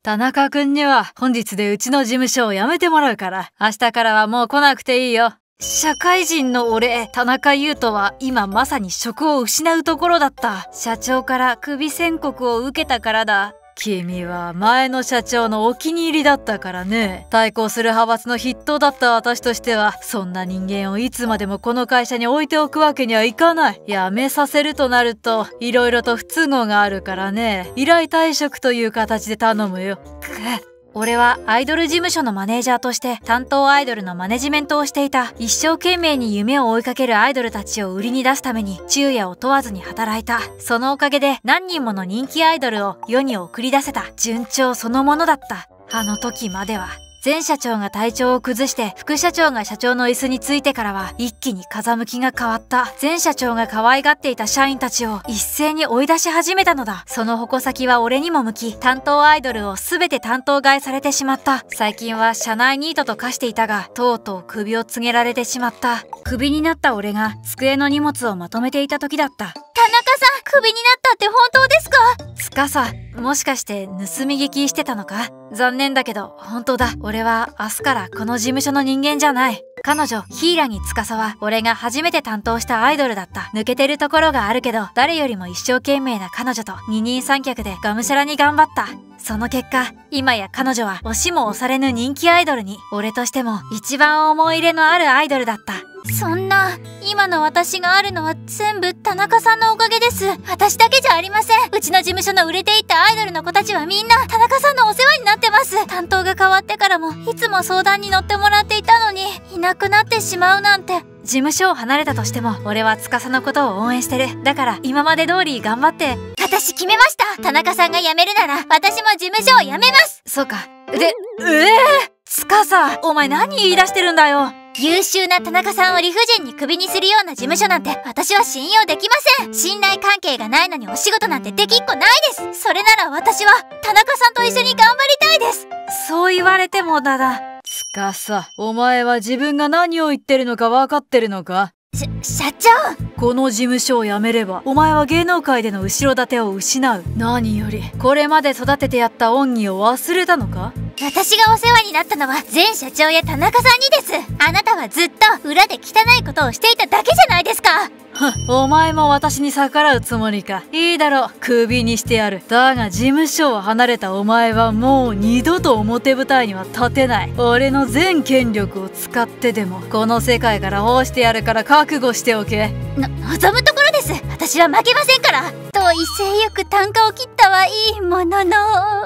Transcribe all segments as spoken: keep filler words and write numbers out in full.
田中くんには本日でうちの事務所を辞めてもらうから、明日からはもう来なくていいよ。社会人の俺、田中優斗は今まさに職を失うところだった。社長からクビ宣告を受けたからだ。君は前の社長のお気に入りだったからね。対抗する派閥の筆頭だった私としては、そんな人間をいつまでもこの会社に置いておくわけにはいかない。辞めさせるとなると、いろいろと不都合があるからね。依頼退職という形で頼むよ。くっ。俺はアイドル事務所のマネージャーとして担当アイドルのマネジメントをしていた。一生懸命に夢を追いかけるアイドルたちを売りに出すために昼夜を問わずに働いた。そのおかげで何人もの人気アイドルを世に送り出せた。順調そのものだった。あの時までは。前社長が体調を崩して副社長が社長の椅子についてからは一気に風向きが変わった。前社長が可愛がっていた社員たちを一斉に追い出し始めたのだ。その矛先は俺にも向き、担当アイドルを全て担当替えされてしまった。最近は社内ニートと化していたが、とうとう首を告げられてしまった。クビになった俺が机の荷物をまとめていた時だった。 田中さん、クビになったって本当ですか？ つかさ、もしかして盗み聞きしてたのか？残念だけど本当だ。俺は明日からこの事務所の人間じゃない。彼女柊司は俺が初めて担当したアイドルだった。抜けてるところがあるけど、誰よりも一生懸命な彼女と二人三脚でがむしゃらに頑張った。その結果、今や彼女は押しも押されぬ人気アイドルに。俺としても一番思い入れのあるアイドルだった。 そんな、今の私があるのは全部田中さんのおかげです。私だけじゃありません。うちの事務所の売れていったアイドルの子たちはみんな田中さんのお世話になってます。担当が変わってからもいつも相談に乗ってもらっていたのに、いなくなってしまうなんて。 事務所を離れたとしても俺は司のことを応援してる。だから今まで通り頑張って。 私決めました。田中さんが辞めるなら私も事務所を辞めます。 そうか。で、ええー、司、お前何言い出してるんだよ。 優秀な田中さんを理不尽にクビにするような事務所なんて私は信用できません。信頼関係がないのにお仕事なんてできっこないです。それなら私は田中さんと一緒に頑張りたいです。 そう言われてもだだ。司、お前は自分が何を言ってるのか分かってるのか？ し、社長！ この事務所を辞めればお前は芸能界での後ろ盾を失う。何よりこれまで育ててやった恩義を忘れたのか？ 私がお世話になったのは前社長や田中さんにです。あなたはずっと裏で汚いことをしていただけじゃないですか。 お前も私に逆らうつもりか。いいだろう、クビにしてやる。だが事務所を離れたお前はもう二度と表舞台には立てない。俺の全権力を使ってでもこの世界から干してやるから覚悟しておけ。 の、望むところです。私は負けませんから。と威勢よく啖呵を切ったはいいものの、うーどう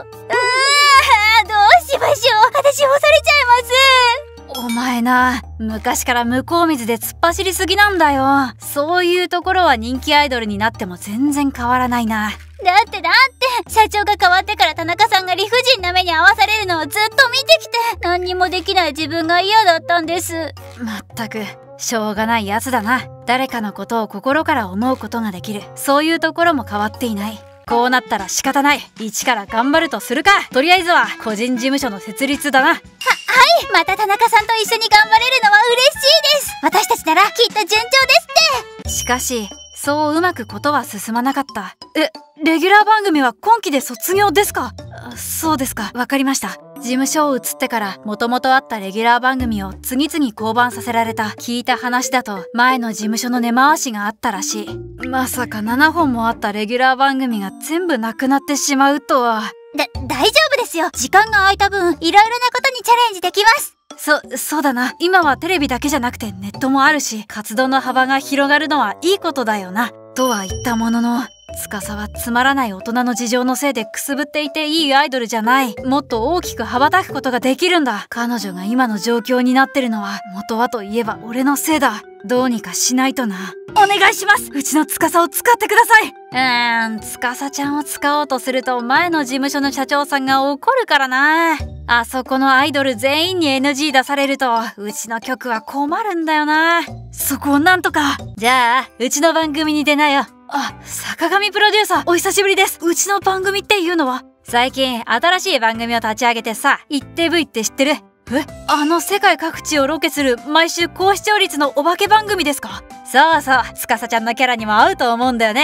しましょう。私干されちゃいます。 お前な、昔から向こう水で突っ走りすぎなんだよ。そういうところは人気アイドルになっても全然変わらないな。 だってだって社長が変わってから田中さんが理不尽な目に遭わされるのをずっと見てきて、何にもできない自分が嫌だったんです。 まったくしょうがないやつだな。誰かのことを心から思うことができる。そういうところも変わっていない。こうなったら仕方ない。一から頑張るとするか。とりあえずは個人事務所の設立だな。は、はい。 また田中さんと一緒に頑張れるのは嬉しいです。私たちならきっと順調ですって。 しかしそううまくことは進まなかった。え、レギュラー番組は今期で卒業ですか？そうですか、わかりました。事務所を移ってからもともとあったレギュラー番組を次々降板させられた。聞いた話だと前の事務所の根回しがあったらしい。まさかななほんもあったレギュラー番組が全部なくなってしまうとは。 だ、大丈夫ですよ。時間が空いた分いろいろなことにチャレンジできます。 そ、そうだな。今はテレビだけじゃなくてネットもあるし、活動の幅が広がるのはいいことだよな。とは言ったものの、司はつまらない大人の事情のせいでくすぶっていていいアイドルじゃない。もっと大きく羽ばたくことができるんだ。彼女が今の状況になってるのは元はといえば俺のせいだ。どうにかしないとな。お願いします。うちの司を使ってください。うーん、司ちゃんを使おうとすると前の事務所の社長さんが怒るからな。あそこのアイドル全員に エヌジー 出されるとうちの曲は困るんだよな。そこをなんとか。じゃあうちの番組に出なよ。あ、坂上プロデューサーお久しぶりです。うちの番組っていうのは？最近新しい番組を立ち上げてさ、イッテ ブイ って知ってる？え、あの世界各地をロケする毎週高視聴率のお化け番組ですか？そうそう、司ちゃんのキャラにも合うと思うんだよね。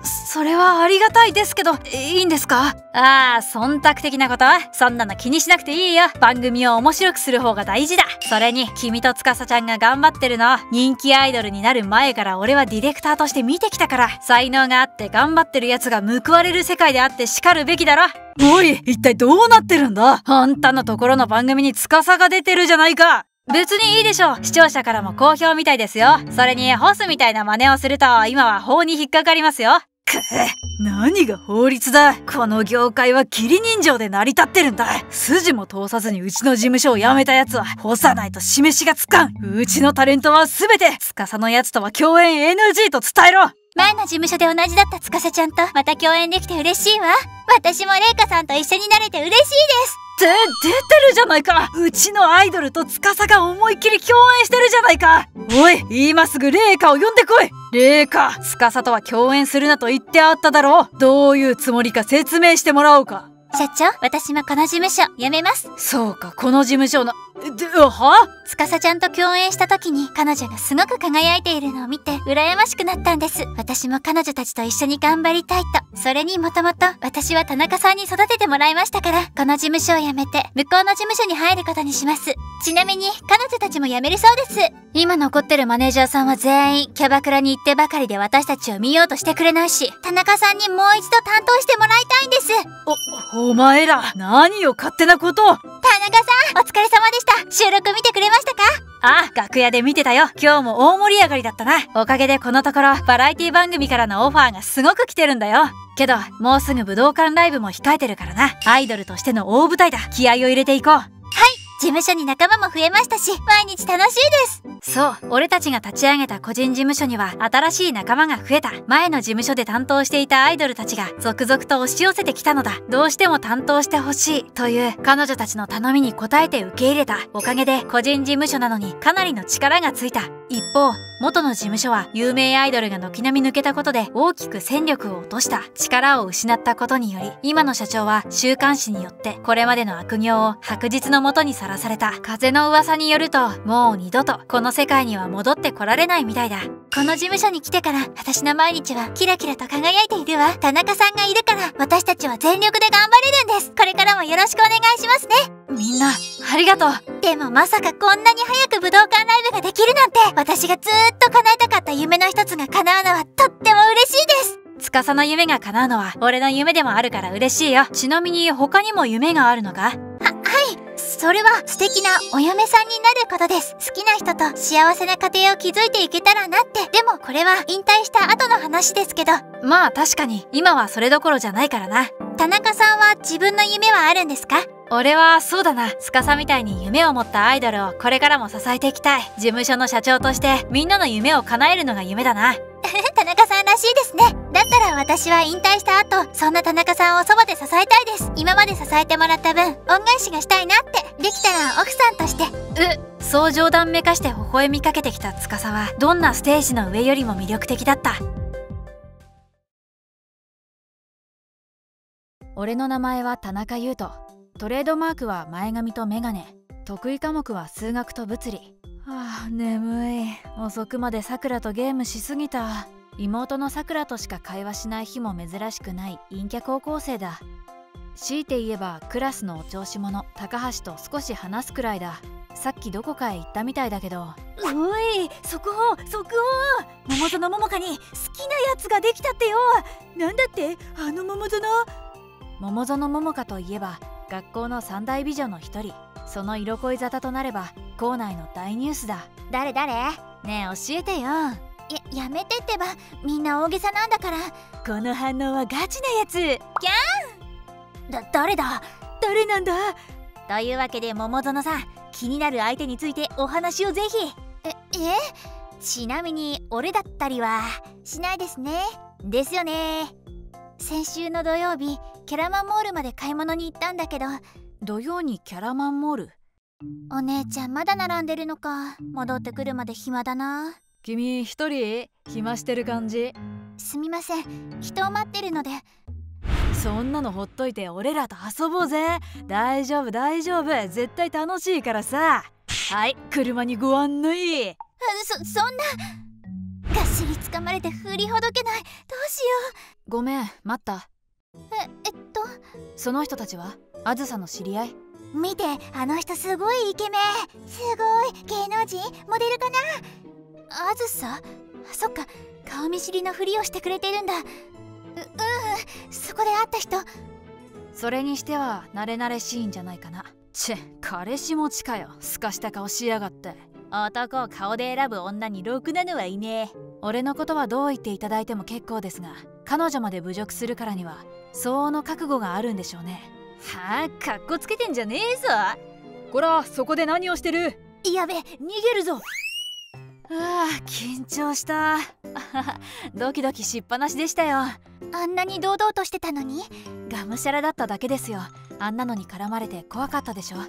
それはありがたいですけど、いいんですか？ああ、忖度的なことはそんなの気にしなくていいよ。番組を面白くする方が大事だ。それに君と司ちゃんが頑張ってるの、人気アイドルになる前から俺はディレクターとして見てきたから、才能があって頑張ってるやつが報われる世界であってしかるべきだろ。おい、一体どうなってるんだ？あんたのところの番組に司が出てるじゃないか。別にいいでしょ。視聴者からも好評みたいですよ。それにホスみたいな真似をすると今は法に引っかかりますよ。くっ、何が法律だ。この業界は義理人情で成り立ってるんだ。筋も通さずにうちの事務所を辞めたやつは干さないと示しがつかん。うちのタレントは全て司のやつとは共演 エヌジー と伝えろ。 前の事務所で同じだった司ちゃんとまた共演できて嬉しいわ。私もレイカさんと一緒になれて嬉しいです。 で、出てるじゃないか。うちのアイドルと司が思いっきり共演してるじゃないか。おい、今すぐレイカを呼んでこい。レイカ、司とは共演するなと言ってあっただろう。どういうつもりか説明してもらおうか。 社長、私もこの事務所辞めます。 そうか、この事務所のでは司ちゃんと共演した時に彼女がすごく輝いているのを見て羨ましくなったんです。私も彼女たちと一緒に頑張りたいと。それにもともと私は田中さんに育ててもらいましたから、この事務所を辞めて向こうの事務所に入ることにします。ちなみに彼女たちも辞めるそうです。今残ってるマネージャーさんは全員キャバクラに行ってばかりで私たちを見ようとしてくれないし、田中さんにもう一度担当してもらいたいんです。 お、お前ら何を勝手なことを。 田中さん、お疲れ様でした。収録見てくれましたか？ あ、楽屋で見てたよ。今日も大盛り上がりだったな。おかげでこのところバラエティ番組からのオファーがすごく来てるんだよ。けどもうすぐ武道館ライブも控えてるからな。アイドルとしての大舞台だ。気合を入れていこう。 はい、事務所に仲間も増えましたし毎日楽しいです。 そう、俺たちが立ち上げた個人事務所には新しい仲間が増えた。前の事務所で担当していたアイドルたちが続々と押し寄せてきたのだ。どうしても担当してほしいという彼女たちの頼みに応えて受け入れた。おかげで個人事務所なのにかなりの力がついた。一方、元の事務所は有名アイドルが軒並み抜けたことで大きく戦力を落とした。力を失ったことにより今の社長は週刊誌によってこれまでの悪行を白日の下にさらされた。風の噂によるともう二度とこの世界には戻ってこられないみたいだ。 この事務所に来てから私の毎日はキラキラと輝いているわ。田中さんがいるから私たちは全力で頑張れるんです。これからもよろしくお願いしますね。 みんなありがとう。 でもまさかこんなに早く武道館ライブができるなんて、私がずーっと叶えたかった夢の一つが叶うのはとっても嬉しいです。 司の夢が叶うのは俺の夢でもあるから嬉しいよ。ちなみに他にも夢があるのか？は、 はい。それは素敵なお嫁さんになることです。好きな人と幸せな家庭を築いていけたらなって。でもこれは引退した後の話ですけど。 まあ確かに今はそれどころじゃないからな。 田中さんは自分の夢はあるんですか？ 俺はそうだな、司みたいに夢を持ったアイドルをこれからも支えていきたい。事務所の社長としてみんなの夢を叶えるのが夢だな。 田中さんらしいですね。だったら私は引退した後、そんな田中さんをそばで支えたいです。今まで支えてもらった分恩返しがしたいなって。できたら奥さんとして。 う、そう冗談めかして微笑みかけてきた司はどんなステージの上よりも魅力的だった。俺の名前は田中優斗。トレードマークは前髪とメガネ。得意科目は数学と物理。はあ、眠い。遅くまでさくらとゲームしすぎた。妹のさくらとしか会話しない日も珍しくない陰キャ高校生だ。強いて言えばクラスのお調子者高橋と少し話すくらいだ。さっきどこかへ行ったみたいだけど。 おい、速報速報、桃園桃香に好きなやつができたってよ。なんだって、あの桃園桃園桃香といえば学校の三大美女の一人。その色恋沙汰となれば校内の大ニュースだ。 誰誰？ ねえ教えてよ。 や、やめてってば、みんな大げさなんだから。 この反応はガチなやつ。 ギャン！だ、誰だ？ 誰なんだ？ というわけで桃園さん、気になる相手についてお話をぜひ。え、え？ちなみに俺だったりはしないですね。ですよね。先週の土曜日、キャラマンモールまで買い物に行ったんだけど。 土曜にキャラマンモール？ お姉ちゃんまだ並んでるのか。戻ってくるまで暇だな。 君一人暇してる感じ？ すみません、人を待ってるので。 そんなのほっといて俺らと遊ぼうぜ。大丈夫大丈夫、絶対楽しいからさ。はい、車にご案内。 そ、そんな。が、 尻つかまれて振りほどけない。どうしよごめん、待った。 う。ええっとその人たちはあずさの知り合い？ 見て、あの人すごいイケメン。すごい芸能人、モデルかな。あずさ、そっか、顔見知りのふりをしてくれてるんだ。ううん、そこで会った人。 それにしては慣れ慣れしいんじゃないかな。チェ、彼氏持ちかよ。すかした顔しやがって。 男を顔で選ぶ女にろくなのはいねえ。 俺のことはどう言っていただいても結構ですが、彼女まで侮辱するからには相応の覚悟があるんでしょうね。 はあ、かっこつけてんじゃねえぞ。 こら、そこで何をしてる？ やべ、逃げるぞ。 ああ、緊張したドキドキしっぱなしでしたよ。 あんなに堂々としてたのに。 がむしゃらだっただけですよ。あんなのに絡まれて怖かったでしょ。 は、はい、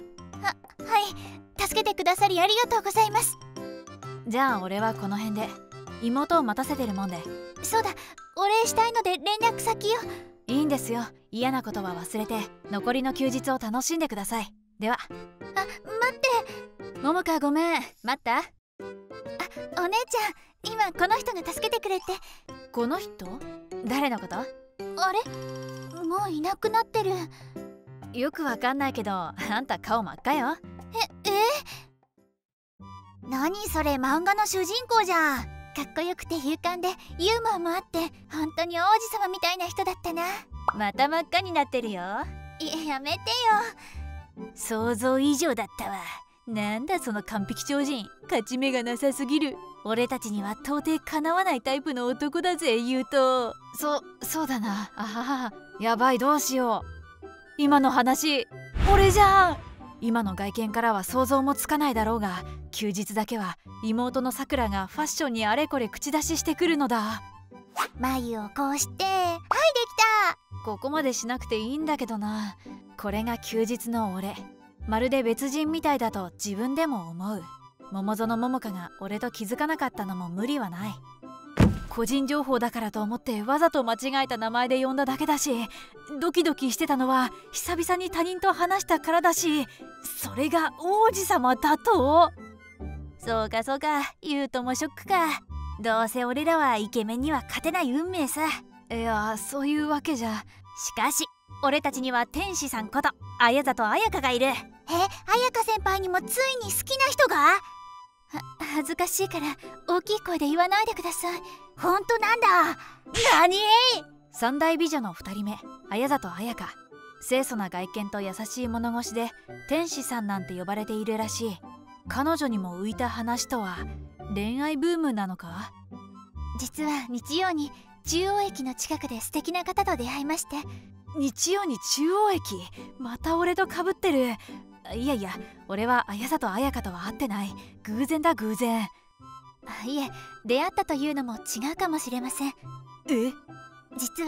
助けてくださりありがとうございます。 じゃあ俺はこの辺で。妹を待たせてるもんで。 そうだ、お礼したいので連絡先を。 いいんですよ。嫌なことは忘れて残りの休日を楽しんでください。では。 あ、待って。 ももか、ごめん、待った。 あ、お姉ちゃん、今この人が助けてくれて。 この人？誰のこと？ あれ、もういなくなってる。 よくわかんないけど、あんた顔真っ赤よ。 え、え？何それ、漫画の主人公じゃん。かっこよくて勇敢でユーモアもあって、本当に王子様みたいな人だったな。 また真っ赤になってるよ。 いや、やめてよ。 想像以上だったわ。なんだその完璧超人、勝ち目がなさすぎる。俺たちには到底かなわないタイプの男だぜ、言うと。そ、そうだな。あはは。やばい、どうしよう。今の話、俺じゃん。今の外見からは想像もつかないだろうが、休日だけは妹のさくらがファッションにあれこれ口出ししてくるのだ。 眉をこうして、はい、できた。 ここまでしなくていいんだけどな。これが休日の俺。まるで別人みたいだと自分でも思う。桃園桃香が俺と気づかなかったのも無理はない。個人情報だからと思ってわざと間違えた名前で呼んだだけだし、ドキドキしてたのは久々に他人と話したからだし、それが王子様だと？ そうかそうか、言うともショックか。どうせ俺らはイケメンには勝てない運命さ。 いや、そういうわけじゃ。 しかし俺たちには天使さんこと綾里綾香がいる。え、綾香先輩にもついに好きな人が？は、恥ずかしいから大きい声で言わないでください。本当なんだ。何？ 三大美女の二人目、綾里綾香。清楚な外見と優しい物腰で天使さんなんて呼ばれているらしい。彼女にも浮いた話とは恋愛ブームなのか？ 実は日曜に中央駅の近くで素敵な方と出会いまして。 日曜に中央駅？また俺と被ってる。いやいや、俺は綾里綾香とは会ってない。偶然だ、偶然。 あ、いえ、出会ったというのも違うかもしれません。 え？ 実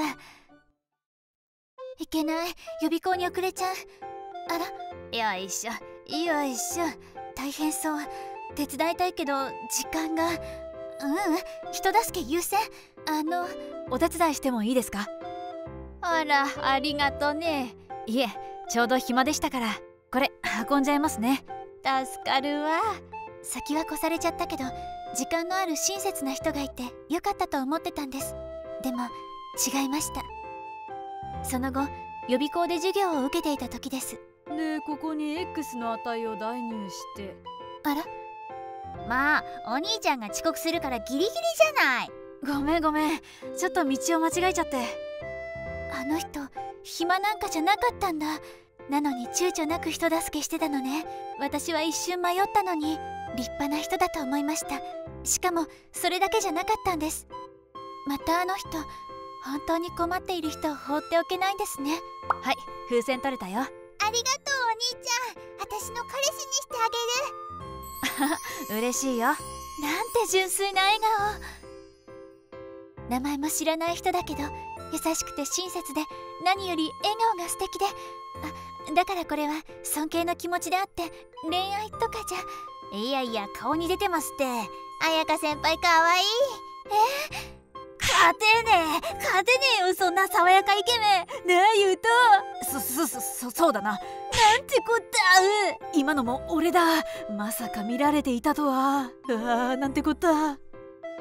はいけない、予備校に遅れちゃう。あら、よいしょよいしょ。大変そう。手伝いたいけど時間が。ううん、人助け優先。あの、 お手伝いしてもいいですか？ あら、ありがとね。 いえ、ちょうど暇でしたから。これ運んじゃいますね。 助かるわ。先は越されちゃったけど、時間のある親切な人がいてよかったと思ってたんです。でも違いました。その後、予備校で授業を受けていた時です。 で、ここに X の値を代入して。 あら、まあお兄ちゃんが遅刻するからギリギリじゃない。 ごめんごめん、ちょっと道を間違えちゃって。 あの人暇なんかじゃなかったんだ。なのに躊躇なく人助けしてたのね。私は一瞬迷ったのに立派な人だと思いました。しかもそれだけじゃなかったんです。またあの人、本当に困っている人を放っておけないんですね。 はい、風船取れたよ。 ありがとうお兄ちゃん。私の彼氏にしてあげる。 嬉しいよ。 なんて純粋な笑顔。名前も知らない人だけど優しくて親切で、何より笑顔が素敵で、あ、だからこれは尊敬の気持ちであって恋愛とかじゃ。いやいや、顔に出てますって。綾香先輩かわいい。え、勝てねえ勝てねえよ、そんな爽やかイケメン。ねえ言うと、 そそそそそうだな。 なんてこった。 今のも俺だ。まさか見られていたとは。うわー、なんてこった。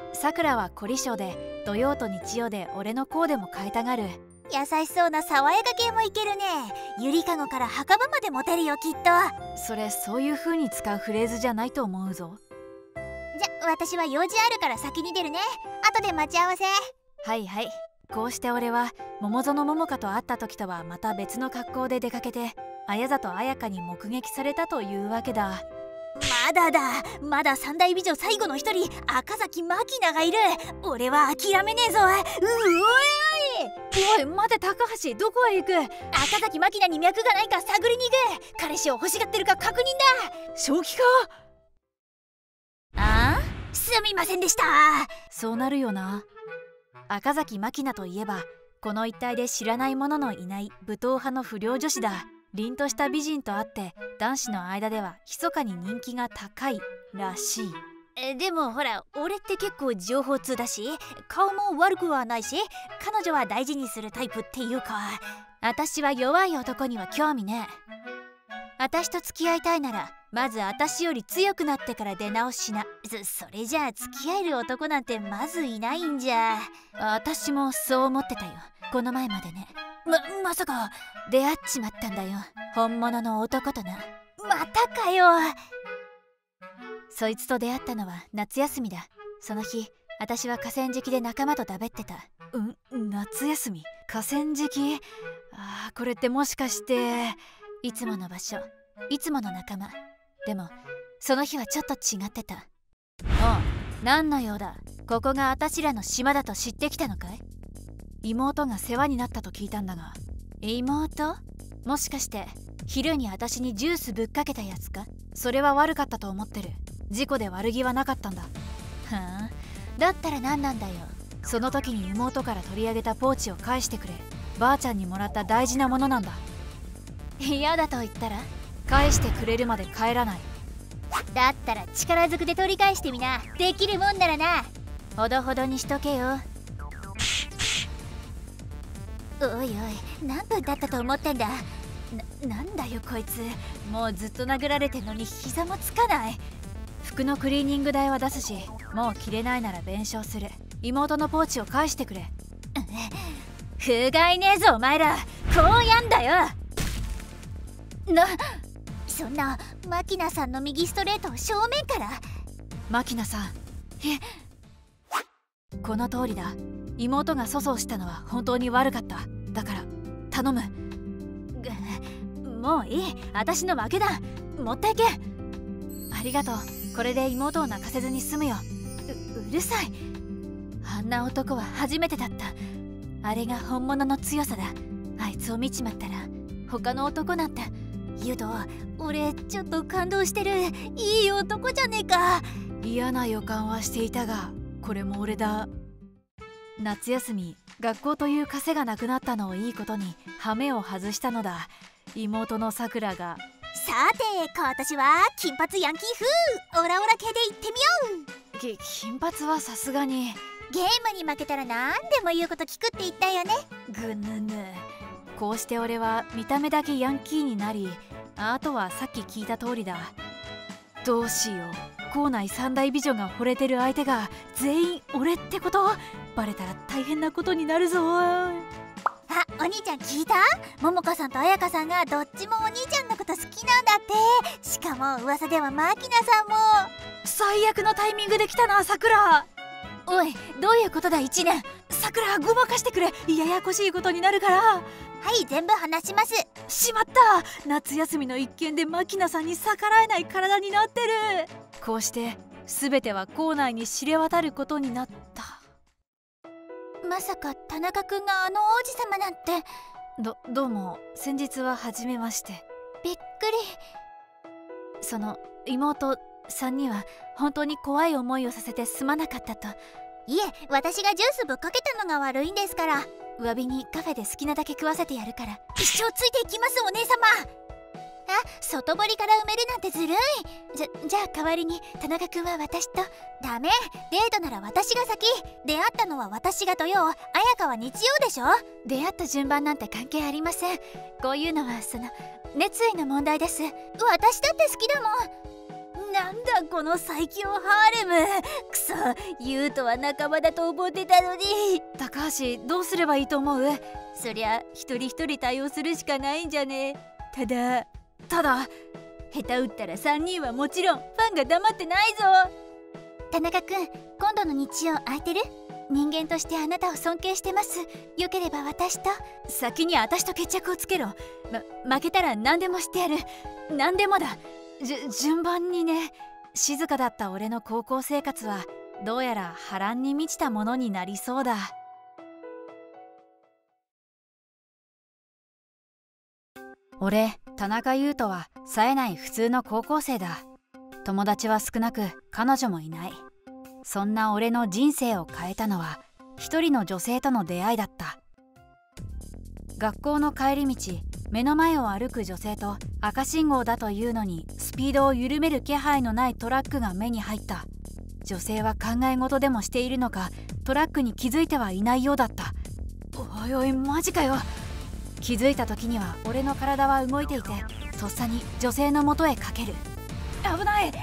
さくらは凝り性で土曜と日曜で俺のコーデも変えたがる。 優しそうな爽やか系もいけるね。ゆりかごから墓場までモテるよきっと。じゃそれそういう風に使うフレーズじゃないと思うぞ。 私は用事あるから先に出るね。後で待ち合わせ。 はいはい。こうして俺は桃園桃香と会った時とはまた別の格好で出かけて綾里綾香に目撃されたというわけだ。 まだだ、まだ三大美女最後の一人赤崎真希菜がいる。俺は諦めねえぞ。うおいおい待て高橋、どこへ行く。 赤崎真希菜に脈がないか探りに行く。彼氏を欲しがってるか確認だ。 正気か。 ああ、すみませんでした。 そうなるよな。赤崎真希菜といえばこの一帯で知らない者のいない武闘派の不良女子だ。凛とした美人とあって男子の間では密かに人気が高いらしい。 えでもほら、俺って結構情報通だし顔も悪くはないし彼女は大事にするタイプっていうか。 私は弱い男には興味ねえ。私と付き合いたいならまず私より強くなってから出直しな。 そそれじゃあ付き合える男なんてまずいないんじゃ。 私もそう思ってたよ、この前までね。 ままさか出会っちまったんだよ、本物の男とな。 またかよ。 そいつと出会ったのは夏休みだ。その日私は河川敷で仲間とだべってた。うん夏休み河川敷。あーこれってもしかしていつもの場所、いつもの仲間。でもその日はちょっと違ってた。おう、何の用だ。ここがあたしらの島だと知ってきたのかい。妹が世話になったと聞いたんだが。妹？もしかして昼にあたしにジュースぶっかけたやつか。それは悪かったと思ってる。事故で悪気はなかったんだ。はあ、だったら何なんだよ。その時に妹から取り上げたポーチを返してくれ。ばあちゃんにもらった大事なものなんだ。嫌だと言ったら返してくれるまで帰らない。 だったら力ずくで取り返してみな。できるもんならな。 ほどほどにしとけよ。 おいおい、何分経ったと思ってんだ。 な、なんだよこいつ。もうずっと殴られてんのに膝もつかない。服のクリーニング代は出すし、もう着れないなら弁償する。妹のポーチを返してくれ。 ふがいねえぞお前ら。こうやんだよ。 な、そんなマキナさんの右ストレートを正面から。 マキナさん、えこの通りだ。妹が粗相したのは本当に悪かった。だから頼む。 もういい、私の負けだ。持っていけ。 ありがとう。これで妹を泣かせずに済むよ。 う、うるさい。 あんな男は初めてだった。あれが本物の強さだ。あいつを見ちまったら他の男なんて。 ユド、俺ちょっと感動してる。いい男じゃねえか。 嫌な予感はしていたがこれも俺だ。夏休み学校という枷がなくなったのをいいことに羽目を外したのだ。妹のさくらが。 さて今年は金髪ヤンキー風オラオラ系で行ってみよう。 き金髪はさすがに。 ゲームに負けたら何でも言うこと聞くって言ったよね。 ぐぬぬ。こうして俺は見た目だけヤンキーになり、あとはさっき聞いた通りだ。どうしよう、校内三大美女が惚れてる相手が全員俺ってこと。バレたら大変なことになるぞ。 あ、お兄ちゃん聞いた？桃香さんと彩香さんがどっちもお兄ちゃんのこと好きなんだって。しかも噂ではマキナさんも。 最悪のタイミングで来たなさくら。おい、どういうことだ一年。さくらごまかしてくれ。ややこしいことになるから。 はい、全部話します。 しまった、夏休みの一件でマキナさんに逆らえない体になってる。こうして全ては校内に知れ渡ることになった。 まさか田中君があの王子様なんて。 どどうも、先日は初めまして。 びっくり。 その妹さんには本当に怖い思いをさせてすまなかったと。 いえ、私がジュースぶっかけたのが悪いんですから。 詫びにカフェで好きなだけ食わせてやるから。 一生ついていきますお姉様。あ、外堀から埋めるなんてずるい。じゃ、じゃあ代わりに田中君は私と。ダメ、デートなら私が先。出会ったのは私が土曜、彩香は日曜でしょ。 出会った順番なんて関係ありません。こういうのはその熱意の問題です。 私だって好きだもん。 なんだこの最強ハーレム。くそ、ユウとは仲間だと思ってたのに。 高橋、どうすればいいと思う？ そりゃ一人一人対応するしかないんじゃね。ただただ下手打ったらさんにんはもちろんファンが黙ってないぞ。 田中くん、今度の日曜空いてる？人間としてあなたを尊敬してます。よければ私と。 先に私と決着をつけろ。ま、負けたら何でもしてやる。何でもだ。 じゅ順番にね。静かだった俺の高校生活はどうやら波乱に満ちたものになりそうだ。俺、田中優斗は冴えない普通の高校生だ。友達は少なく彼女もいない。そんな俺の人生を変えたのは一人の女性との出会いだった。学校の帰り道、目の前を歩く女性と赤信号だというのにスピードを緩める気配のないトラックが目に入った。女性は考え事でもしているのか、トラックに気づいてはいないようだった。おいおい、マジかよ。気づいた時には俺の体は動いていて、とっさに女性の元へかける。危ない。え？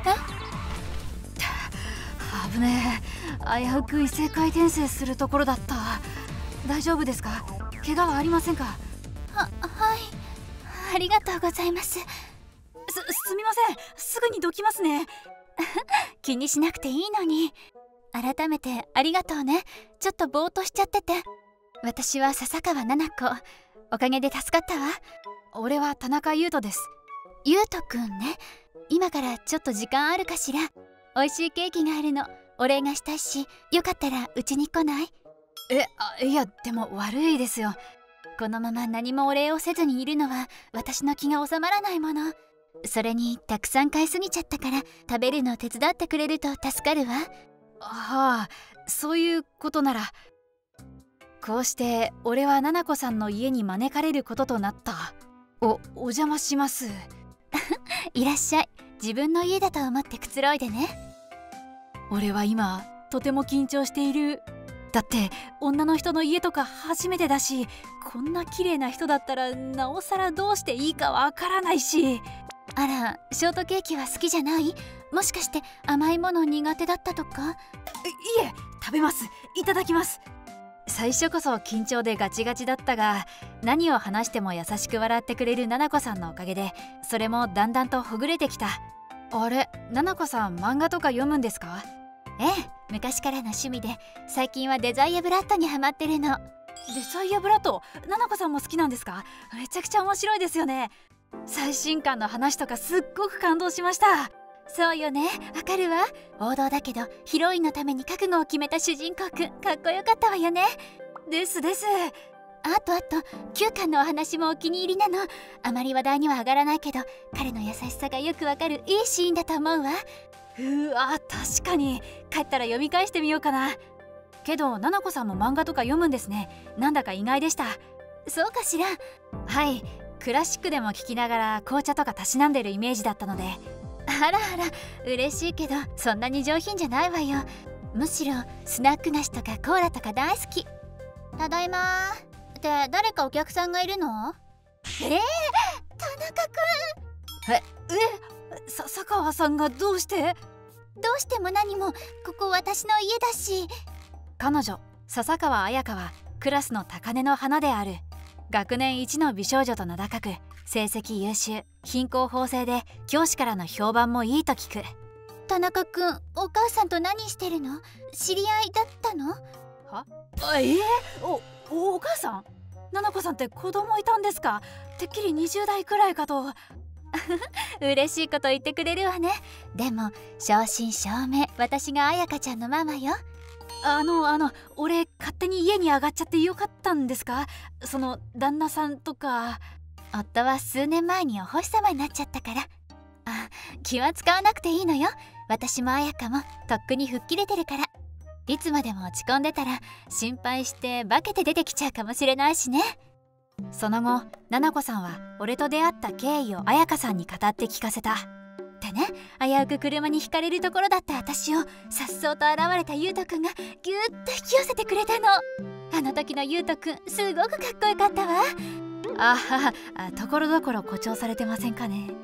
危ねえ。危うく異性回転生するところだった。大丈夫ですか？怪我はありませんか？ は、はい、ありがとうございます。す、 すみません。すぐにどきますね。 気にしなくていいのに。改めてありがとうね。ちょっとぼーっとしちゃってて。私は笹川菜々子。おかげで助かったわ。 俺は田中優斗です。 優斗くんね。今からちょっと時間あるかしら。美味しいケーキがあるの。お礼がしたいし、よかったらうちに来ない？ え、あ、いや、でも悪いですよ。 このまま何もお礼をせずにいるのは私の気が収まらないもの。それにたくさん買いすぎちゃったから、食べるの手伝ってくれると助かるわ。 はあ、そういうことなら。こうして俺は菜々子さんの家に招かれることとなった。お、お邪魔します。 いらっしゃい。自分の家だと思ってくつろいでね。 俺は今とても緊張している。だって女の人の家とか初めてだし、こんな綺麗な人だったらなおさらどうしていいかわからないし。 あら、ショートケーキは好きじゃない？もしかして甘いもの苦手だったとか？ いえ、食べます。いただきます。 最初こそ緊張でガチガチだったが、何を話しても優しく笑ってくれる菜々子さんのおかげで、それもだんだんとほぐれてきた。あれ、菜々子さん漫画とか読むんですか？ ええ、昔からの趣味で、最近はデザイアブラッドにハマってるの。 デザイアブラッド、菜々子さんも好きなんですか？めちゃくちゃ面白いですよね。 最新刊の話とかすっごく感動しました。 そうよね、わかるわ。王道だけどヒロインのために覚悟を決めた主人公くん、かっこよかったわよね。 ですです。 あとあときゅうかんのお話もお気に入りなの。あまり話題には上がらないけど、彼の優しさがよくわかるいいシーンだと思うわ。 うわ、確かに。帰ったら読み返してみようかな。 けど菜々子さんも漫画とか読むんですね。なんだか意外でした。 そうかしら。 はい、クラシックでも聴きながら紅茶とかたしなんでるイメージだったので。 あらあら、嬉しいけどそんなに上品じゃないわよ。むしろスナック菓子とかコーラとか大好き。ただいまー。って誰かお客さんがいるの？えー、田中くん。 え、え、笹川さんがどうして？ どうしても何も、ここ私の家だし。 彼女笹川彩香はクラスの高嶺の花である。学年一の美少女と名高く、成績優秀、品行方正で教師からの評判もいいと聞く。 田中くん、お母さんと何してるの？知り合いだったの？ は？えー、お、お、お母さん？菜々子さんって子供いたんですか？てっきりにじゅう代くらいかと。 嬉しいこと言ってくれるわね。でも正真正銘私が彩香ちゃんのママよ。 あのあの俺勝手に家に上がっちゃってよかったんですか？その旦那さんとか。 夫は数年前にお星様になっちゃったから。あ、気は使わなくていいのよ。私も彩香もとっくに吹っ切れてるから。いつまでも落ち込んでたら心配して化けて出てきちゃうかもしれないしね。 その後菜々子さんは俺と出会った経緯を彩香さんに語って聞かせた。 でね、危うく車にひかれるところだった私をさっそうと現れた優斗くんがぎゅーっと引き寄せてくれたの。あの時の優斗くん、すごくかっこよかったわ。 あはは、ところどころ誇張されてませんかね。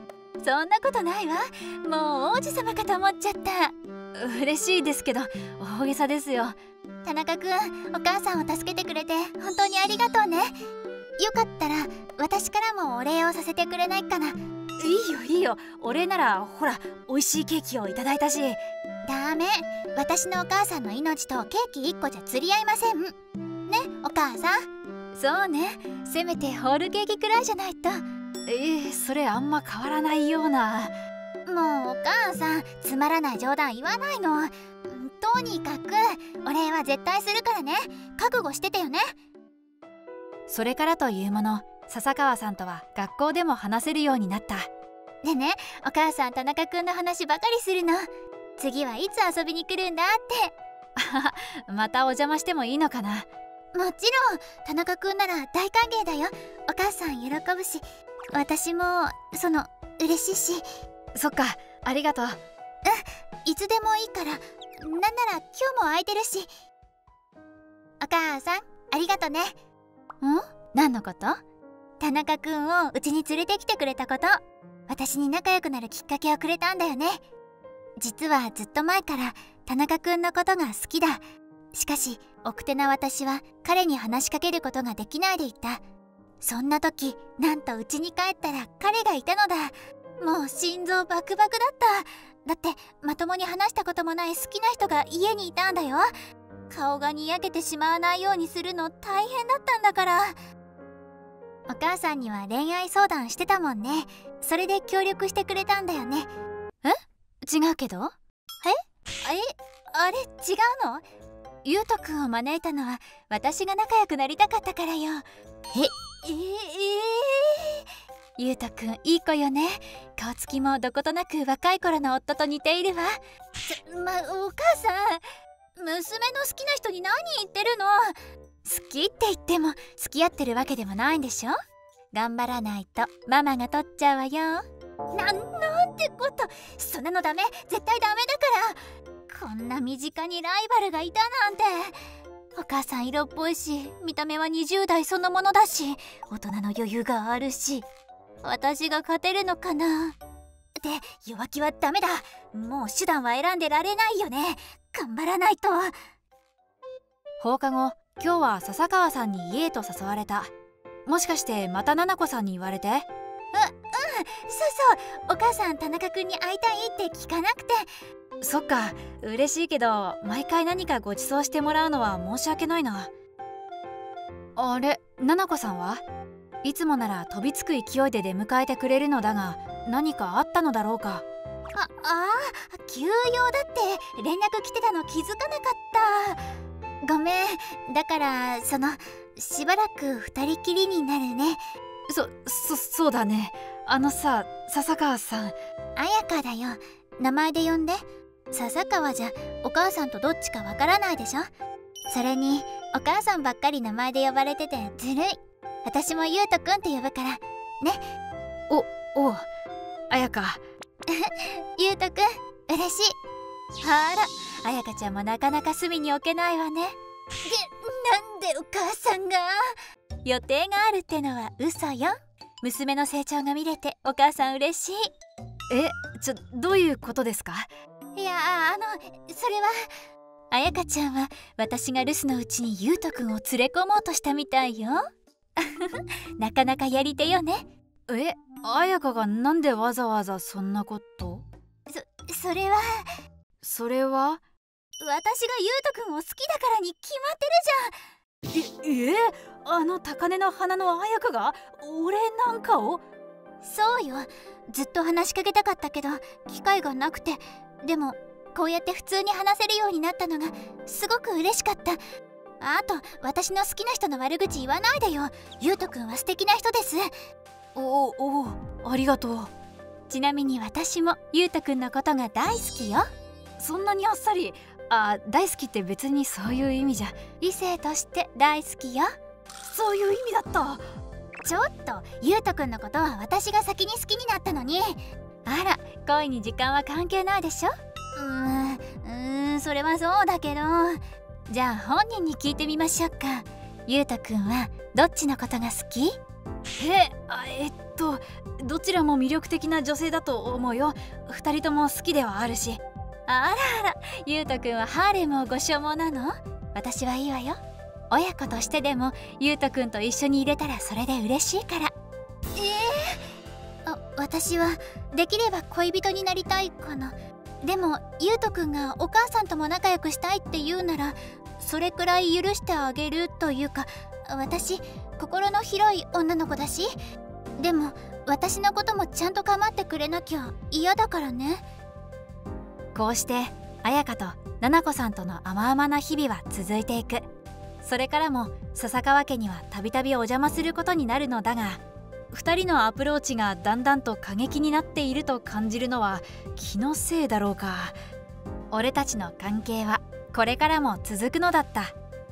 そんなことないわ。もう王子様かと思っちゃった。 嬉しいですけど大げさですよ。 田中くん、お母さんを助けてくれて本当にありがとうね。よかったら私からもお礼をさせてくれないかな。 いいよいいよ、お礼ならほら美味しいケーキをいただいたし。 ダメ、私のお母さんの命とケーキいっこじゃ釣り合いませんね、お母さん。 そうね、せめてホールケーキくらいじゃないと。えー、それあんま変わらないような。 もうお母さん、つまらない冗談言わないの。とにかくお礼は絶対するからね。覚悟しててよね。 それからというもの、笹川さんとは学校でも話せるようになった。 でね、お母さん田中くんの話ばかりするの。次はいつ遊びに来るんだって。 またお邪魔してもいいのかな。 もちろん、田中くんなら大歓迎だよ。お母さん喜ぶし、私もその嬉しいし。 そっか、ありがとう。うん、 いつでもいいから。なんなら今日も空いてるし。お母さん、ありがとね。ん？何のこと？田中くんをうちに連れてきてくれたこと。私に仲良くなるきっかけをくれたんだよね。実はずっと前から田中くんのことが好きだ。しかし奥手な私は彼に話しかけることができないでいた。そんな時、なんとうちに帰ったら彼がいたのだ。もう心臓バクバクだった。だってまともに話したこともない好きな人が家にいたんだよ。顔がにやけてしまわないようにするの大変だったんだから。お母さんには恋愛相談してたもんね。それで協力してくれたんだよね。 え？違うけど？ え？え？あれ違うの？ゆうとくんを招いたのは私が仲良くなりたかったからよ。え？えー、えー、 ゆうとくんいい子よね。顔つきもどことなく若い頃の夫と似ているわ。 ちょ、ま、お母さん、娘の好きな人に何言ってるの？ 好きって言っても付き合ってるわけでもないんでしょ。頑張らないとママが取っちゃうわよ。 な、なんてこと。そんなのダメ、絶対ダメだから。こんな身近にライバルがいたなんて。お母さん色っぽいし、見た目はにじゅう代そのものだし、大人の余裕があるし、私が勝てるのかな。で、弱気はダメだ。もう手段は選んでられないよね。頑張らないと。 放課後、今日は笹川さんに家へと誘われた。もしかしてまた菜々子さんに言われて？う、うん、そうそう。お母さん田中くんに会いたいって聞かなくて。 そっか、嬉しいけど毎回何かご馳走してもらうのは申し訳ないな。あれ、菜々子さんはいつもなら飛びつく勢いで出迎えてくれるのだが、何かあったのだろうか。 あ、ああ、急用だって連絡来てたの気づかなかった。ごめん。だからそのしばらく二人きりになるね。 そ、そ、そうだね。あのさ、笹川さん。 彩香だよ。名前で呼んで。笹川じゃお母さんとどっちかわからないでしょ。それにお母さんばっかり名前で呼ばれててずるい。私もゆうとくんって呼ぶからね。 お、おう、彩香。 ゆうとくん嬉しい。 あら、彩香ちゃんもなかなか隅に置けないわね。 で、なんでお母さんが？ 予定があるってのは嘘よ。娘の成長が見れてお母さん嬉しい。え、ちょ、どういうことですか？ いや、あの、それは彩香ちゃんは私が留守のうちにゆうとくんを連れ込もうとしたみたいよ。なかなかやり手よね。え、彩香がなんでわざわざそんなこと？ そ、それはそれは私がゆうとくんを好きだからに決まってるじゃん。え、えあの高嶺の花の彩香が俺なんかを？ そうよ。ずっと話しかけたかったけど機会がなくて。でもこうやって普通に話せるようになったのがすごく嬉しかった。あと私の好きな人の悪口言わないでよ。ゆうとくんは素敵な人です。 おお、おありがとう。ちなみに私もゆうとくんのことが大好きよ。そんなにあっさり。あ、大好きって別にそういう意味じゃ。 異性として大好きよ。 そういう意味だった。 ちょっと、ゆうとくんのことは私が先に好きになったのに。 あら、恋に時間は関係ないでしょ。 うーん、うーん、それはそうだけど。 じゃあ本人に聞いてみましょうか。ゆうとくんはどっちのことが好き？ えあえっとどちらも魅力的な女性だと思うよ。二人とも好きではあるし。 あらあら、ゆうとくんはハーレムをご所望なの？私はいいわよ。親子としてでもゆうとくんと一緒にいれたらそれで嬉しいから。えー、あ私はできれば恋人になりたいかな。でもゆうとくんがお母さんとも仲良くしたいって言うならそれくらい許してあげるというか、私心の広い女の子だし、でも私のこともちゃんと構ってくれなきゃ嫌だからね。 こうして彩香と菜々子さんとの甘々な日々は続いていく。それからも笹川家にはたびたびお邪魔することになるのだが、ふたりのアプローチがだんだんと過激になっていると感じるのは気のせいだろうか。俺たちの関係はこれからも続くのだった。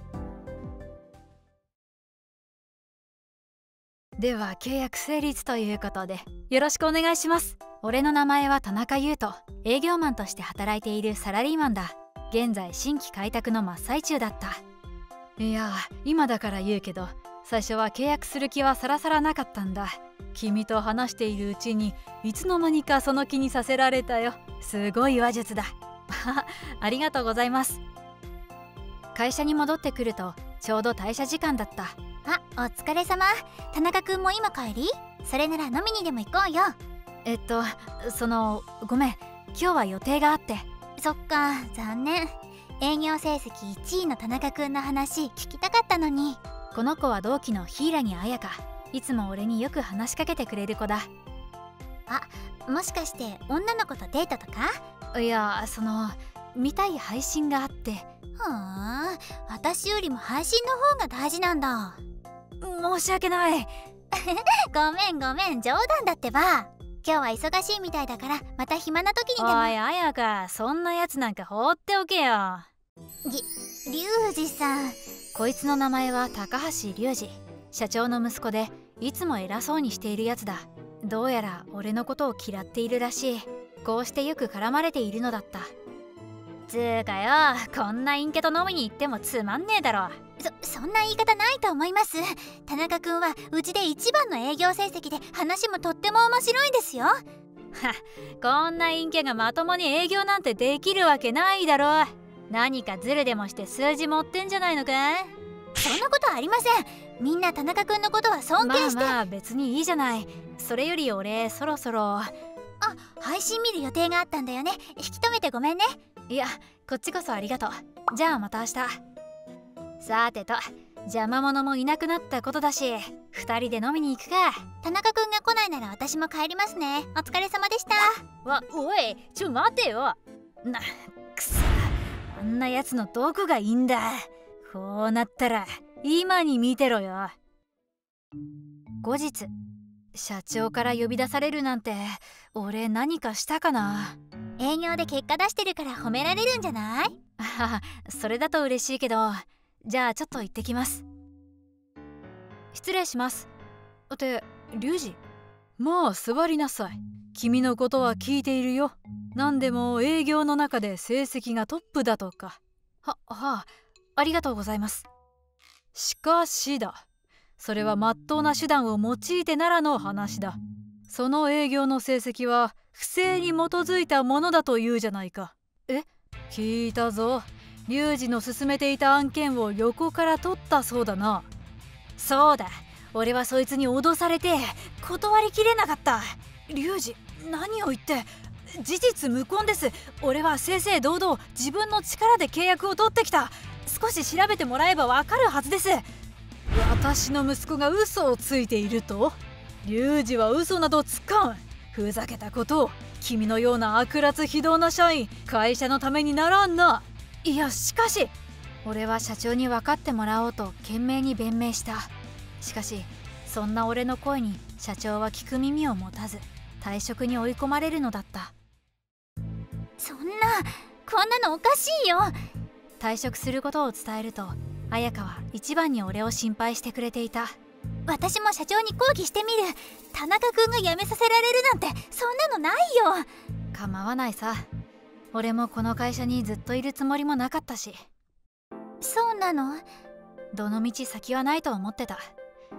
では契約成立ということでよろしくお願いします。俺の名前は田中優斗、営業マンとして働いているサラリーマンだ。現在新規開拓の真っ最中だった。いや今だから言うけど最初は契約する気はさらさらなかったんだ。君と話しているうちにいつの間にかその気にさせられたよ。すごい話術だ。ありがとうございます。会社に戻ってくるとちょうど退社時間だった。 あ、お疲れ様。田中くんも今帰り？それなら飲みにでも行こうよ。 えっとそのごめん、今日は予定があって。 そっか、残念。営業成績いちいの田中くんの話聞きたかったのに。 この子は同期の柊彩香。いつも俺によく話しかけてくれる子だ。 あ、もしかして女の子とデートとか？ いやその見たい配信があって。 はあ、私よりも配信の方が大事なんだ。 申し訳ない。 ごめんごめん、冗談だってば。今日は忙しいみたいだからまた暇な時にでも。 おい彩香、そんなやつなんか放っておけよ。 り龍二さん。 こいつの名前は高橋龍二、社長の息子でいつも偉そうにしているやつだ。どうやら俺のことを嫌っているらしい。こうしてよく絡まれているのだった。つーかよ、こんな陰キャと飲みに行ってもつまんねえだろ。 そ、そんな言い方ないと思います。田中くんはうちで一番の営業成績で話もとっても面白いですよ。は、 こんな陰キャがまともに営業なんてできるわけないだろ。何かズルでもして数字持ってんじゃないのか。 そんなことありません。みんな田中くんのことは尊敬して。 まあまあ別にいいじゃない。それより俺そろそろ。 あ、配信見る予定があったんだよね。引き止めてごめんね。 いやこっちこそありがとう。じゃあまた明日。さてと邪魔者もいなくなったことだしふたりで飲みに行くか。 田中くんが来ないなら私も帰りますね。お疲れ様でした。 わ、おいちょ待てよ。な、くそ、あんなやつのどこがいいんだ。こうなったら今に見てろよ。後日社長から呼び出されるなんて俺何かしたかな。 営業で結果出してるから褒められるんじゃない？ あ、それだと嬉しいけど、じゃあちょっと行ってきます。失礼します。って龍二、まあ座りなさい。君のことは聞いているよ。何でも営業の中で成績がトップだとか。は、はあ、ありがとうございます。しかしだ、それはまっとうな手段を用いてならの話だ。その営業の成績は不正に基づいたものだというじゃないか。え、聞いたぞ。龍二の進めていた案件を横から取ったそうだな。そうだ、俺はそいつに脅されて断りきれなかった。龍二、何を言って。事実無根です。俺は正々堂々自分の力で契約を取ってきた。少し調べてもらえばわかるはずです。私の息子が嘘をついていると？龍二は嘘などつかん。ふざけたことを。君のような悪辣非道な社員、会社のためにならんな。いやしかし、俺は社長に分かってもらおうと懸命に弁明した。しかしそんな俺の声に社長は聞く耳を持たず退職に追い込まれるのだった。 そんな、こんなのおかしいよ。 退職することを伝えると彩香は一番に俺を心配してくれていた。 私も社長に抗議してみる。田中くんが辞めさせられるなんてそんなのないよ。 構わないさ。俺もこの会社にずっといるつもりもなかったし。 そうなの？ どのみち先はないと思ってた。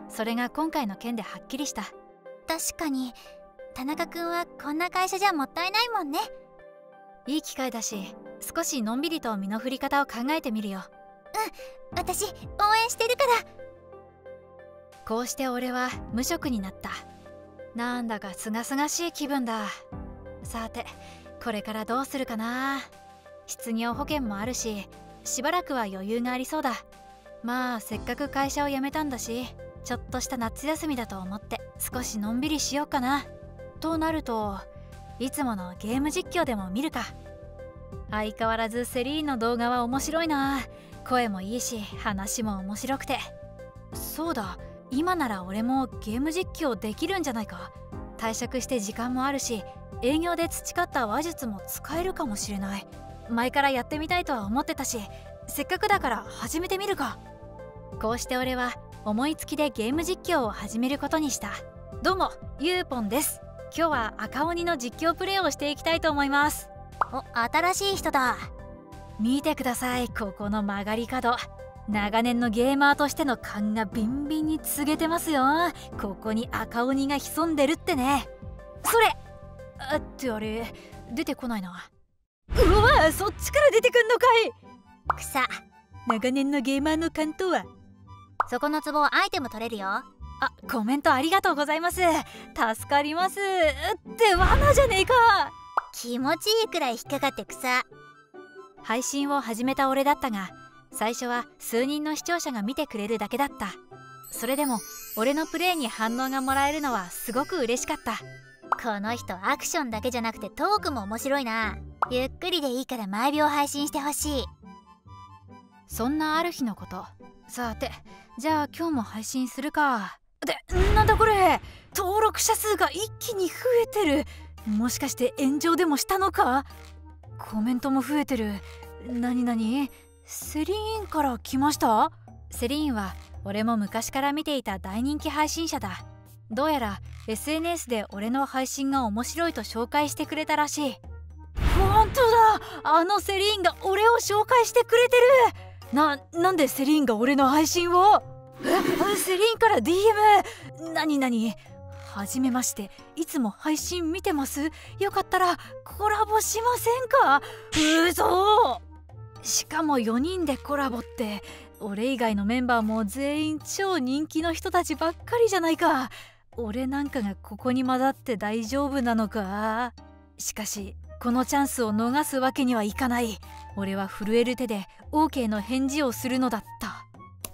それが今回の件ではっきりした。 確かに田中くんはこんな会社じゃもったいないもんね。 いい機会だし、少しのんびりと身の振り方を考えてみるよ。 うん、私応援してるから。 こうして俺は無職になった。なんだかすがすがしい気分だ。さてこれからどうするかな。失業保険もあるし、しばらくは余裕がありそうだ。まあせっかく会社を辞めたんだし、ちょっとした夏休みだと思って少しのんびりしようかな。となるといつものゲーム実況でも見るか。相変わらずセリーンの動画は面白いな。声もいいし話も面白くて。そうだ、今なら俺もゲーム実況できるんじゃないか。退職して時間もあるし、営業で培った話術も使えるかもしれない。前からやってみたいとは思ってたし、せっかくだから始めてみるか。こうして俺は思いつきでゲーム実況を始めることにした。どうもゆうぽんです。今日は赤鬼の実況プレイをしていきたいと思います。 お、新しい人だ。 見てください、ここの曲がり角。長年のゲーマーとしての勘がビンビンに告げてますよ。ここに赤鬼が潜んでるってね。それあってあれ出てこないな。うわ、そっちから出てくんのかい。 草。 長年のゲーマーの勘とは。 そこの壺アイテム取れるよ。 あ、コメントありがとうございます。助かります。って罠じゃねえか。 気持ちいいくらい引っかかって草。 配信を始めた俺だったが、最初は数人の視聴者が見てくれるだけだった。それでも俺のプレイに反応がもらえるのはすごく嬉しかった。 この人アクションだけじゃなくてトークも面白いな。ゆっくりでいいから毎秒配信してほしい。 そんなある日のこと。さてじゃあ今日も配信するか。で、なんだこれ、登録者数が一気に増えてる。もしかして炎上でもしたのか。コメントも増えてる。なになに、セリーンから来ました。セリーンは俺も昔から見ていた大人気配信者だ。どうやら エスエヌエス で俺の配信が面白いと紹介してくれたらしい。ほんとだ、あのセリーンが俺を紹介してくれてる。な、なんでセリーンが俺の配信を。え、セリーンから ディーエム。なになに、はじめまして、いつも配信見てます。よかったらコラボしませんか。うそ。しかもよにんでコラボって、俺以外のメンバーも全員超人気の人たちばっかりじゃないか。俺なんかがここに混ざって大丈夫なのか。しかしこのチャンスを逃すわけにはいかない。俺は震える手で オーケー の返事をするのだった。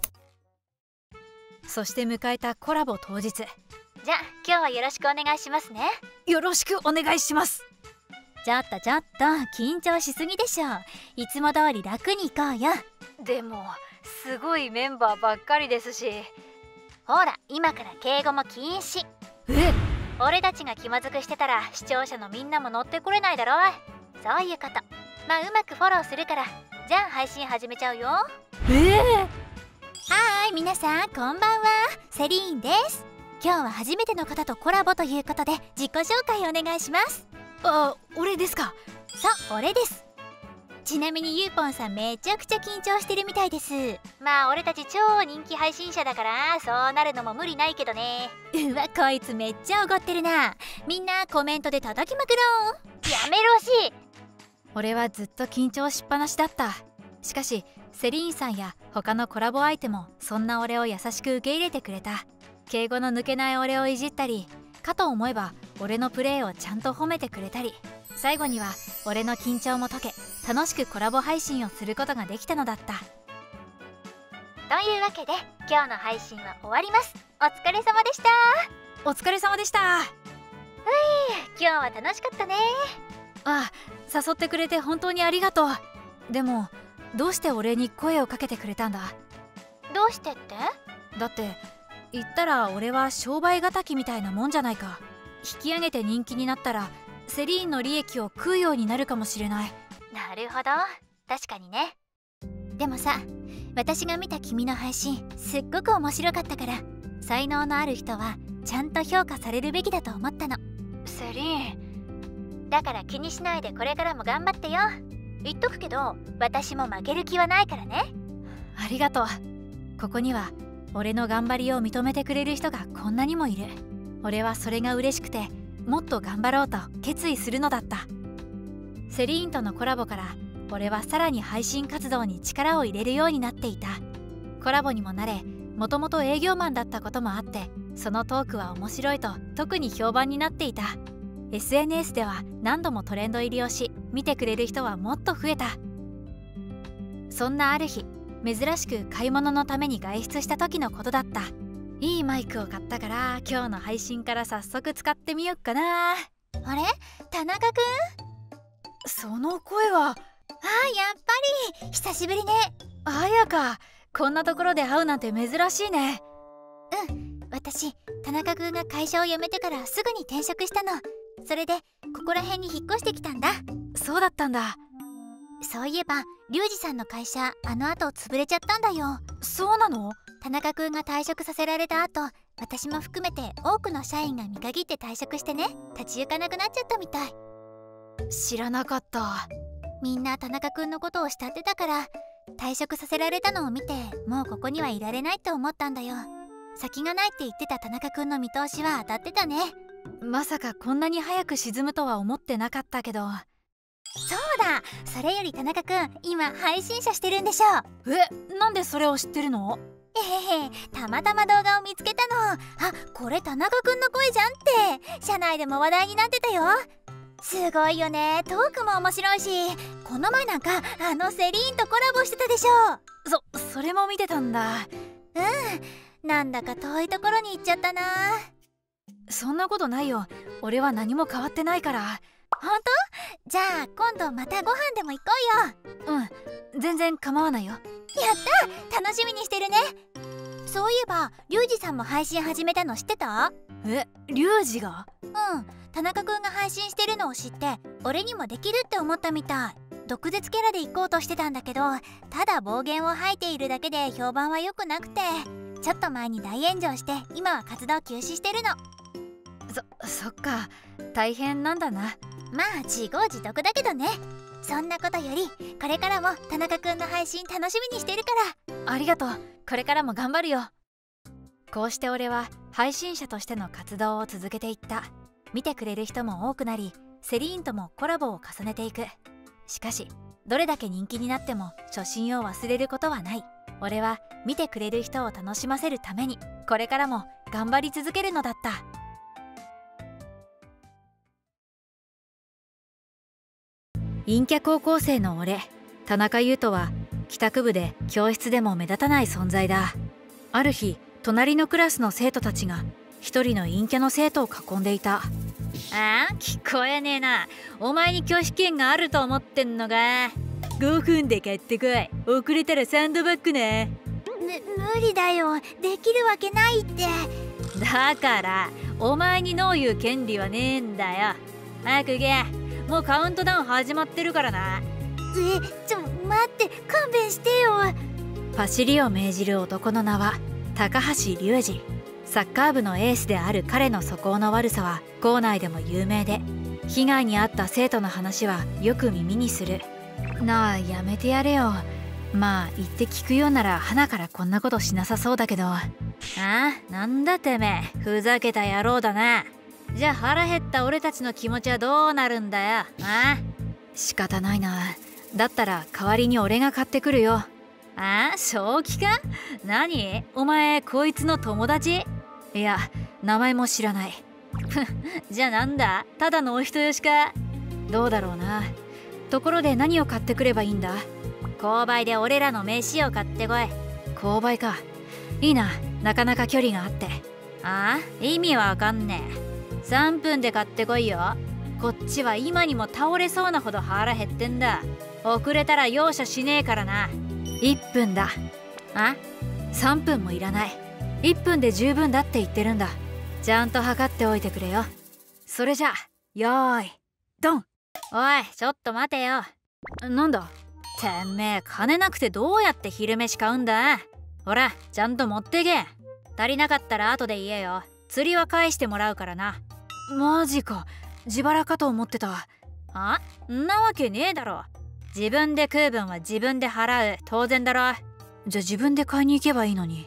そして迎えたコラボ当日。 じゃあ今日はよろしくお願いしますね。 よろしくお願いします。 ちょっとちょっと緊張しすぎでしょ。いつも通り楽に行こうよ。 でもすごいメンバーばっかりですし。 ほら今から敬語も禁止。 え、 俺たちが気まずくしてたら視聴者のみんなも乗ってこれないだろ。そういうこと。まあうまくフォローするから。じゃあ配信始めちゃうよ。 えー、 はーい皆さんこんばんは、セリーンです。今日は初めての方とコラボということで自己紹介お願いします。 あ、俺ですか。 そう、俺です。ちなみにゆうぽんさんめちゃくちゃ緊張してるみたいです。まあ俺たち超人気配信者だからそうなるのも無理ないけどね。うわ、こいつめっちゃおごってるな。みんなコメントで叩きまくろう。やめろし。 俺はずっと緊張しっぱなしだった。しかしセリーンさんや他のコラボ相手もそんな俺を優しく受け入れてくれた。敬語の抜けない俺をいじったり、かと思えば俺のプレイをちゃんと褒めてくれたり、最後には俺の緊張も解け楽しくコラボ配信をすることができたのだった。 というわけで今日の配信は終わります。お疲れ様でした。 お疲れ様でした。 うい、今日は楽しかったね。 あ、誘ってくれて本当にありがとう。でもどうして俺に声をかけてくれたんだ。 どうしてって？ だって言ったら俺は商売敵みたいなもんじゃないか。引き上げて人気になったらセリーンの利益を食うようになるかもしれない。 なるほど、確かにね。でもさ、私が見た君の配信すっごく面白かったから、才能のある人はちゃんと評価されるべきだと思ったの。 セリーン、 だから気にしないでこれからも頑張ってよ。言っとくけど私も負ける気はないからね。 ありがとう。ここには俺の頑張りを認めてくれる人がこんなにもいる。俺はそれが嬉しくて、もっと頑張ろうと決意するのだった。セリーンとのコラボから俺はさらに配信活動に力を入れるようになっていた。コラボにもなれ、もともと営業マンだったこともあって、そのトークは面白いと特に評判になっていた。 エスエヌエス では何度もトレンド入りをし、見てくれる人はもっと増えた。そんなある日、珍しく買い物のために外出した時のことだった。いいマイクを買ったから今日の配信から早速使ってみよっかな。 あれ、田中くん？ その声は。 あー、やっぱり久しぶりね。 綾香、こんなところで会うなんて珍しいね。 うん、私田中くんが会社を辞めてからすぐに転職したの。それでここら辺に引っ越してきたんだ。 そうだったんだ。 そういえばリュウジさんの会社、あの後潰れちゃったんだよ。 そうなの？ 田中くんが退職させられた後、私も含めて多くの社員が見限って退職してね、立ち行かなくなっちゃったみたい。 知らなかった。 みんな田中くんのことを慕ってたから、退職させられたのを見て、もうここにはいられないって思ったんだよ。先がないって言ってた田中くんの見通しは当たってたね。 まさかこんなに早く沈むとは思ってなかったけど。 そうだ、それより田中くん今配信者してるんでしょ。 え、なんでそれを知ってるの？ えへへ、たまたま動画を見つけたの。あ、これ田中くんの声じゃんって、社内でも話題になってたよ。すごいよね、トークも面白いし、この前なんかあのセリーンとコラボしてたでしょ。 そ、それも見てたんだ。 うん、なんだか遠いところに行っちゃったな。 そんなことないよ、俺は何も変わってないから。 ほんと？じゃあ今度またご飯でも行こうよ。 うん、全然構わないよ。 やった、楽しみにしてるね。そういえばリュウジさんも配信始めたの知ってた？ え、リュウジが？ うん、田中くんが配信してるのを知って俺にもできるって思ったみたい。毒舌キャラで行こうとしてたんだけど、ただ暴言を吐いているだけで評判は良くなくて、ちょっと前に大炎上して今は活動休止してるの。 そ、そっか、大変なんだな。 まあ自業自得だけどね。そんなことよりこれからも田中くんの配信楽しみにしてるから。 ありがとう、これからも頑張るよ。こうして俺は配信者としての活動を続けていった。見てくれる人も多くなり、セリーンともコラボを重ねていく。しかしどれだけ人気になっても初心を忘れることはない。俺は見てくれる人を楽しませるためにこれからも頑張り続けるのだった。陰キャ高校生の俺、田中優斗は帰宅部で教室でも目立たない存在だ。ある日、隣のクラスの生徒たちが一人の陰キャの生徒を囲んでいた。ああ、聞こえねえな。お前に拒否権があると思ってんのか。ごふんで買ってこい。遅れたらサンドバッグね。 む、無理だよ。できるわけないって。 だからお前にノー言う権利はねえんだよ。早く行け。もうカウントダウン始まってるからな。 え、ちょ待って、勘弁してよ。 パシリを命じる男の名は高橋隆二。サッカー部のエースである彼の素行の悪さは校内でも有名で、被害に遭った生徒の話はよく耳にする。なあ、やめてやれよ。まあ言って聞くようなら花からこんなことしなさそうだけど。ああ、なんだてめえ、ふざけた野郎だな。じゃあ腹減った俺たちの気持ちはどうなるんだよ。ああ、仕方ないな。だったら代わりに俺が買ってくるよ。ああ、正気か？何？お前こいつの友達？いや、名前も知らない。じゃあなんだ？ただのお人よしか？どうだろうな。ところで何を買ってくればいいんだ？購買で俺らの飯を買ってこい。購買か。いいな、なかなか距離があって。ああ、意味わかんねえ。さんぷんで買ってこいよ。こっちは今にも倒れそうなほど腹減ってんだ。遅れたら容赦しねえからな。いっぷんだ。あ？さんぷんもいらない。いっぷんで十分だって言ってるんだ。ちゃんと測っておいてくれよ。それじゃ、よーいドン。おい、ちょっと待てよ。なんだ？てめえ、金なくてどうやって昼飯買うんだ？ほら、ちゃんと持ってけ。足りなかったら後で言えよ。釣りは返してもらうからな。マジか、自腹かと思ってた。あ？んなわけねえだろ。自分で食う分は自分で払う。当然だろ。じゃあ自分で買いに行けばいいのに。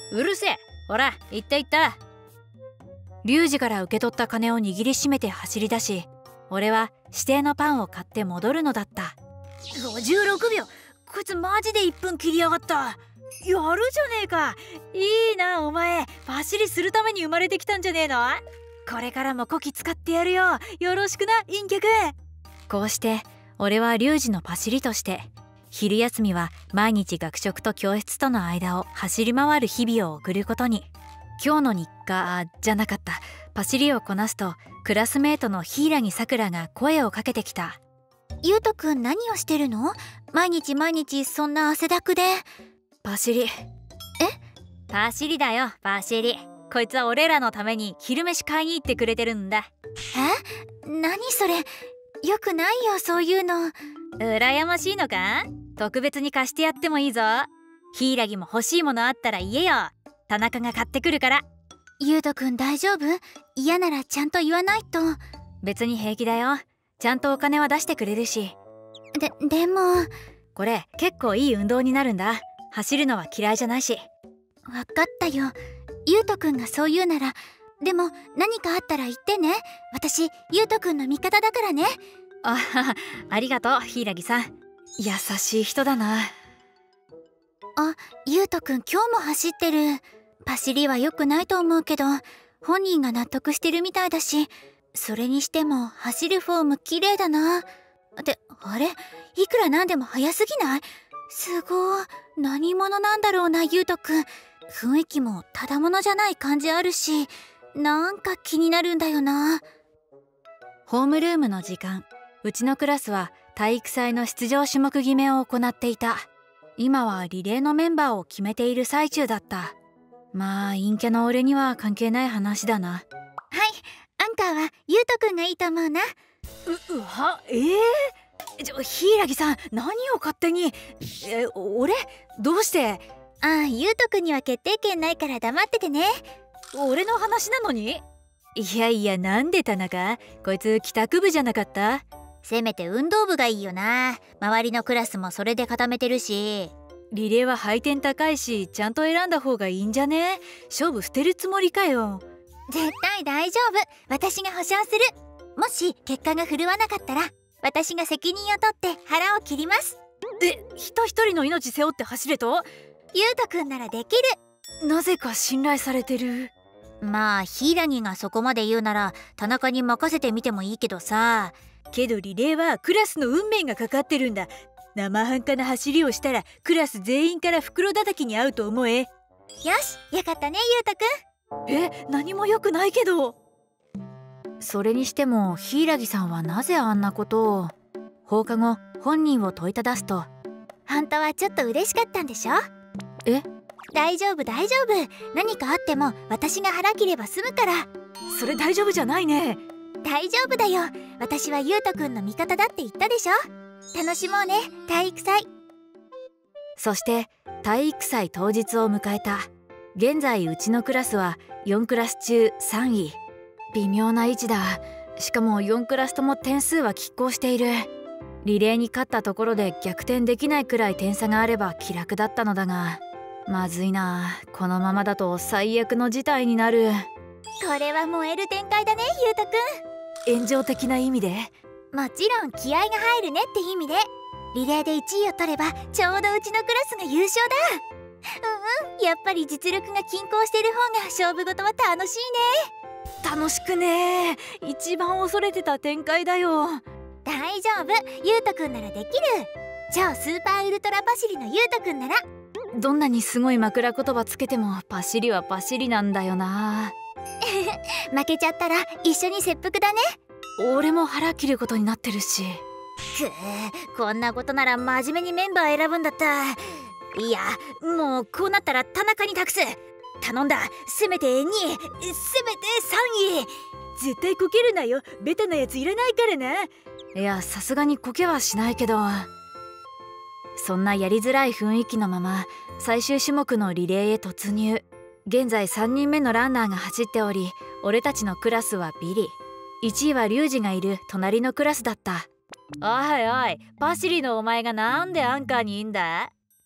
うるせえ、ほら行った行った。リュウジから受け取った金を握りしめて走り出し、俺は指定のパンを買って戻るのだった。 ごじゅうろくびょう、こいつマジでいっぷん切りやがった。やるじゃねえか。いいな、お前パシリするために生まれてきたんじゃねえの。これからもこき使ってやるよ。よろしくな、陰脚。 こうして俺はリュウジのパシリとして昼休みは毎日学食と教室との間を走り回る日々を送ることに。今日の日課じゃなかった、パシリをこなすとクラスメートの柊さくらが声をかけてきた。 ゆうとくん何をしてるの？毎日毎日そんな汗だくで。 パシリ。え？パシリだよ、パシリ。こいつは俺らのために昼飯買いに行ってくれてるんだ。 え？何それ、よくないよそういうの。 羨ましいのか？特別に貸してやってもいいぞ。柊も欲しいものあったら言えよ。田中が買ってくるから。 ゆうとくん大丈夫？嫌ならちゃんと言わないと。 別に平気だよ。ちゃんとお金は出してくれるし。 で、でもこれ結構いい運動になるんだ。走るのは嫌いじゃないし。 わかったよ。ゆうとくんがそう言うなら。でも何かあったら言ってね。私ゆうとくんの味方だからね。 あ、ありがとう柊さん。優しい人だな。 あ、ゆうとくん今日も走ってる。パシリは良くないと思うけど本人が納得してるみたいだし、それにしても走るフォーム綺麗だな。ってあれ、いくらなんでも速すぎない？すごい。何者なんだろうな、ゆうとくん。雰囲気もただものじゃない感じあるし、なんか気になるんだよな。 ホームルームの時間、うちのクラスは体育祭の出場種目決めを行っていた。今はリレーのメンバーを決めている最中だった。まあ陰キャの俺には関係ない話だな。 はい、アンカーはゆうとくんがいいと思うな。 う、うは、えーちょ、柊さん何を勝手に。え、俺どうして？ ああ、ゆうとくんには決定権ないから黙っててね。 俺の話なのに？ いやいや、なんで田中？こいつ帰宅部じゃなかった？ せめて運動部がいいよな。周りのクラスもそれで固めてるし。 リレーは配点高いし、ちゃんと選んだ方がいいんじゃね？勝負捨てるつもりかよ。 絶対大丈夫。私が保証する。もし結果が振るわなかったら私が責任を取って腹を切ります。 え、人一人の命背負って走れと？ ゆうとくんならできる。 なぜか信頼されてる。 まあ柊がそこまで言うなら田中に任せてみてもいいけどさ。 けどリレーはクラスの運命がかかってるんだ。生半可な走りをしたらクラス全員から袋叩きに遭うと思え。 よし、よかったねゆうとくん。え、何も良くないけど。 それにしても柊さんはなぜあんなことを。放課後本人を問いただすと、 本当はちょっと嬉しかったんでしょ？ え？ 大丈夫大丈夫。何かあっても私が腹切れば済むから。 それ大丈夫じゃないね。 大丈夫だよ。私はゆうとくんの味方だって言ったでしょ。楽しもうね、体育祭。 そして体育祭当日を迎えた。現在うちのクラスはよんクラス中さんい。微妙な位置だ。しかもよんクラスとも点数は拮抗している。リレーに勝ったところで逆転できないくらい点差があれば気楽だったのだが、まずいな。このままだと最悪の事態になる。 これは燃える展開だねゆうとくん。炎上的な意味で？ もちろん気合が入るねって意味で。リレーでいちいを取ればちょうどうちのクラスが優勝だ。うんうん、やっぱり実力が均衡してる方が勝負事は楽しいね。 楽しくねー。一番恐れてた展開だよ。 大丈夫、ゆうとくんならできる。超スーパーウルトラパシリのゆうとくんなら。 どんなにすごい枕言葉つけてもパシリはパシリなんだよな。 負けちゃったら一緒に切腹だね。 俺も腹切ることになってるし。 くー、こんなことなら真面目にメンバー選ぶんだった。いや、もうこうなったら田中に託す。頼んだ。せめてにい、せめてさんい。 絶対こけるなよ。ベタなやついらないからな。 いや、さすがにこけはしないけど。そんなやりづらい雰囲気のまま最終種目のリレーへ突入。現在さんにんめのランナーが走っており、俺たちのクラスはビリ。いちいはリュウジがいる隣のクラスだった。おいおい、パシリのお前がなんでアンカーにいんだ？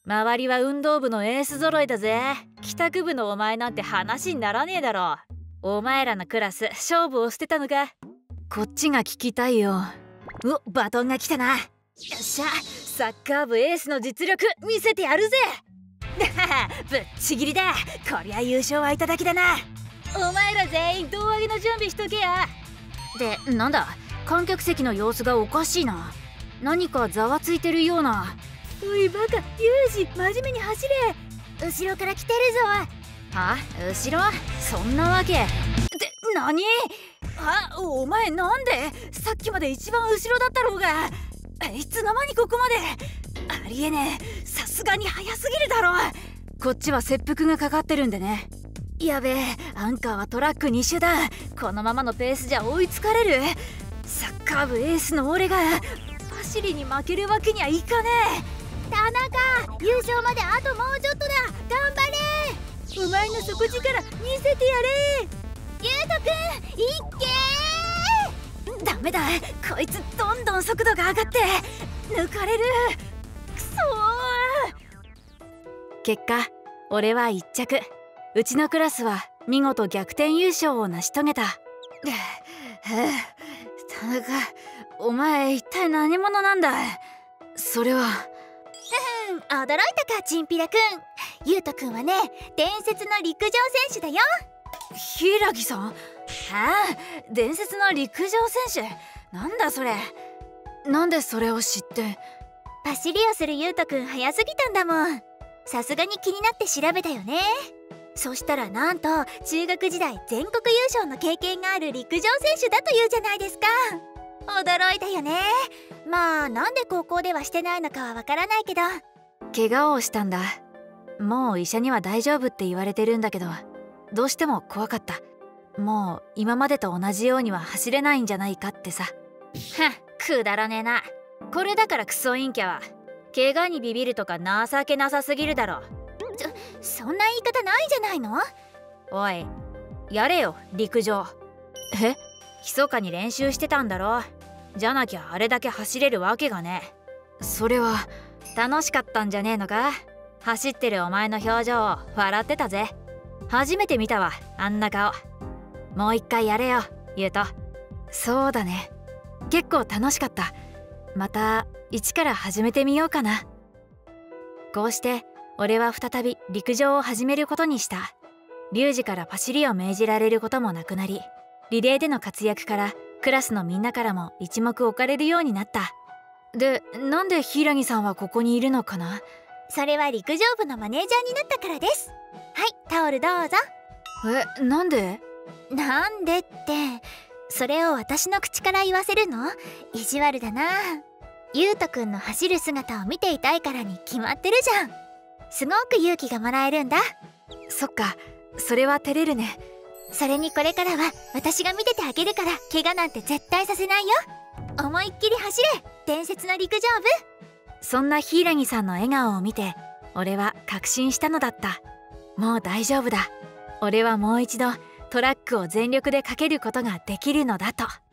周りは運動部のエース揃いだぜ。帰宅部のお前なんて話にならねえだろ。お前らのクラス勝負を捨てたのか。こっちが聞きたいよ。お、バトンが来たな。よっしゃ、サッカー部エースの実力見せてやるぜ。ぶっちぎりだ。こりゃ優勝はいただきだな。お前ら全員胴上げの準備しとけや。で、なんだ、観客席の様子がおかしいな。何かざわついてるような。 おいバカ、ユージ、真面目に走れ。後ろから来てるぞ。 は？後ろ？そんなわけ。で、何？あ、お前なんで？さっきまで一番後ろだったろうが。いつの間にここまで。ありえねえ、さすがに早すぎるだろ。こっちは切腹がかかってるんでね。やべえ、アンカーはトラックに周だ。このままのペースじゃ追いつかれる。サッカー部エースの俺が走りに負けるわけにはいかねえ。 田中、優勝まであともうちょっとだ。頑張れ。 お前の底力見せてやれ。 ゆうとくん、いっけー。 ダメだ、こいつどんどん速度が上がって抜かれる。くそー。結果俺はいっ着。うちのクラスは見事逆転優勝を成し遂げた。田中、お前一体何者なんだ。それはうん、驚いたか、チンピラくん。ゆうとくんはね、伝説の陸上選手だよ。 柊さん。ああ、伝説の陸上選手。なんだそれ。なんでそれを知って。 走りをするゆうとくん早すぎたんだもん。さすがに気になって調べたよね。そしたらなんと中学時代全国優勝の経験がある陸上選手だというじゃないですか。驚いたよね。まあなんで高校ではしてないのかはわからないけど。 怪我をしたんだ。もう医者には大丈夫って言われてるんだけど、どうしても怖かった。もう今までと同じようには走れないんじゃないかってさ。はっ、くだらねえな。これだからクソ陰キャは怪我にビビるとか情けなさすぎるだろ。 ちょ、そんな言い方ないじゃないの。 おい、やれよ陸上。え？密かに練習してたんだろ。じゃなきゃあれだけ走れるわけがねえ。それは楽しかったんじゃねえのか。走ってるお前の表情を笑ってたぜ。初めて見たわ、あんな顔。もう一回やれよゆうと。そうだね、結構楽しかった。また一から始めてみようかな。こうして俺は再び陸上を始めることにした。リュウジからパシリを命じられることもなくなり、リレーでの活躍からクラスのみんなからも一目置かれるようになった。で、なんで柊さんはここにいるのかな。 それは陸上部のマネージャーになったからです。はい、タオルどうぞ。 え、なんで？ なんでって、それを私の口から言わせるの？意地悪だな。ゆうとくんの走る姿を見ていたいからに決まってるじゃん。すごく勇気がもらえるんだ。 そっか、それは照れるね。 それにこれからは私が見ててあげるから、怪我なんて絶対させないよ。思いっきり走れ、伝説の陸上部。 そんな柊さんの笑顔を見て俺は確信したのだった。もう大丈夫だ。俺はもう一度トラックを全力でかけることができるのだと。